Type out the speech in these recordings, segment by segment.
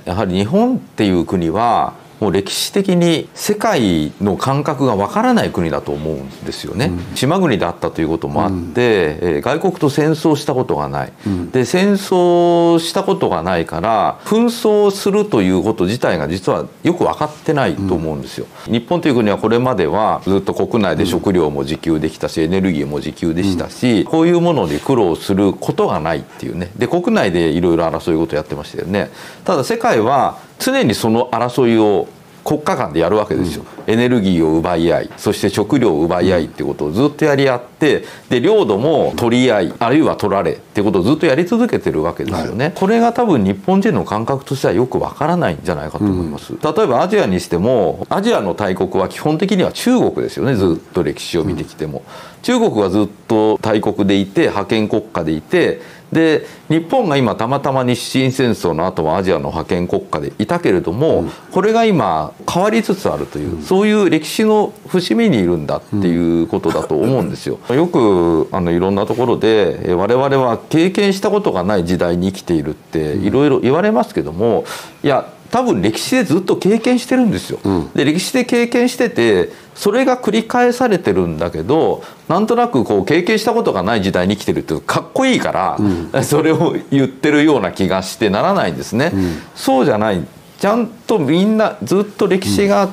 やはり日本っていう国はもう歴史的に世界の感覚がわからない国だと思うんですよね。島国だったということもあって、外国と戦争したことがない。で、戦争したことがないから紛争するということ自体が実はよく分かってないと思うんですよ。日本という国はこれまではずっと国内で食料も自給できたし、エネルギーも自給でしたし、こういうものに苦労することがないっていうね。で、国内でいろいろ争い事やってましたよね。ただ世界は常にその争いを国家間でやるわけですよ。エネルギーを奪い合い、そして食料を奪い合いっていうことをずっとやり合って、で領土も取り合い、あるいは取られっていうことをずっとやり続けてるわけですよね。これが多分日本人の感覚としてはよくわからないんじゃないかと思います。例えばアジアにしても、アジアの大国は基本的には中国ですよね。ずっと歴史を見てきても、中国はずっと大国でいて、覇権国家でいて、で日本が今たまたま日清戦争の後はアジアの覇権国家でいたけれども、これが今変わりつつあるという、そういう歴史の節目にいるんだっていうことだと思うんですよ。よくいろんなところで我々は経験したことがない時代に生きているっていろいろ言われますけども、いや多分歴史でずっと経験してるんですよ。で歴史で経験してて、それが繰り返されてるんだけど、なんとなくこう経験したことがない時代に生きてるってかっこいいから、それを言ってるような気がしてならないんですね。そうじゃない。ちゃんとみんなずっと歴史があって、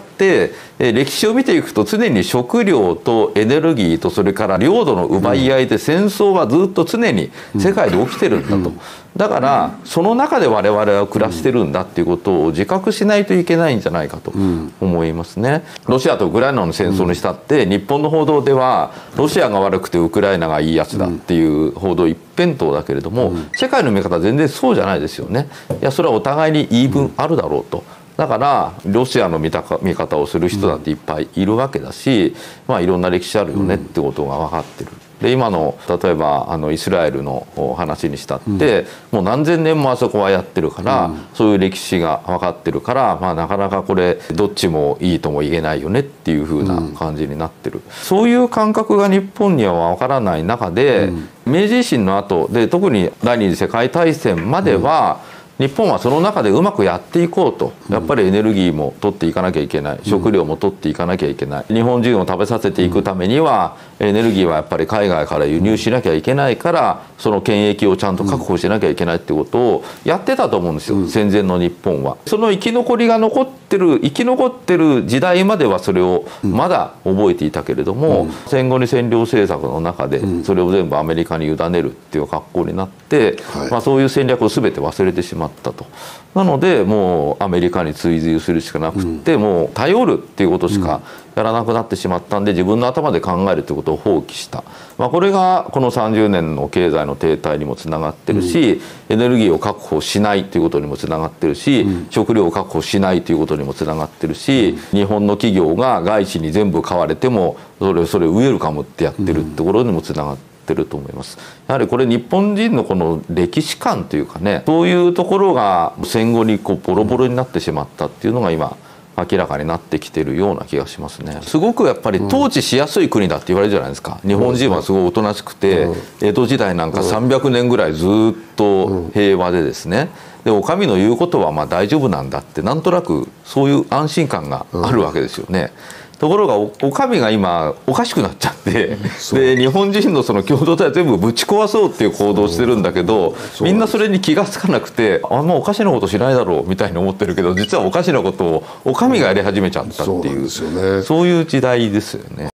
歴史を見ていくと常に食料とエネルギーとそれから領土の奪い合いで戦争はずっと常に世界で起きてるんだと。だからその中で我々は暮らしてるんだっていうことを自覚しないといけないんじゃないかと思いますね。ロシアとウクライナの戦争にしたって日本の報道ではロシアが悪くてウクライナがいいやつだっていう報道一辺倒だけれども、世界の見方は全然そうじゃないですよね。いやそれはお互いに言い分あるだろうと。だからロシアの見方をする人だっていっぱいいるわけだし、まあいろんな歴史あるよねってことが分かってる。で今の例えばイスラエルの話にしたって、もう何千年もあそこはやってるから、そういう歴史が分かってるから、まあなかなかこれどっちもいいとも言えないよねっていう風な感じになってる。そういう感覚が日本には分からない中で、明治維新の後で特に第二次世界大戦までは、日本はその中でうまくやっていこうと。やっぱりエネルギーも取っていかなきゃいけない、食料も取っていかなきゃいけない、日本人を食べさせていくためにはエネルギーはやっぱり海外から輸入しなきゃいけないから、その権益をちゃんと確保しなきゃいけないってことをやってたと思うんですよ、戦前の日本は。その生き残ってる時代まではそれをまだ覚えていたけれども、戦後に占領政策の中でそれを全部アメリカに委ねるっていう格好になって、まあそういう戦略を全て忘れてしまったと。なのでもうアメリカに追随するしかなくって、もう頼るっていうことしかやらなくなってしまったんで、自分の頭で考えるってことを放棄した。まあこれがこの30年の経済の停滞にもつながってるし、エネルギーを確保しないということにもつながってるし、食料を確保しないということにもつながってるし、日本の企業が外資に全部買われてもそれをウェルカムってやってるってところにもつながってると思います。やはりこれ日本人のこの歴史観というかね、そういうところが戦後にこうボロボロになってしまったっていうのが今明らかになってきてるような気がしますね。すごくやっぱり統治しやすい国だって言われるじゃないですか。日本人はすごいおとなしくて、江戸時代なんか300年ぐらいずっと平和でですね、でお上の言うことはまあ大丈夫なんだって、なんとなくそういう安心感があるわけですよね。ところがお上が今おかしくなっちゃって、で日本人のその共同体全部ぶち壊そうっていう行動をしてるんだけど、みんなそれに気が付かなくて、あんまおかしなことしないだろうみたいに思ってるけど、実はおかしなことをお上がやり始めちゃったっていう、そういう時代ですよね。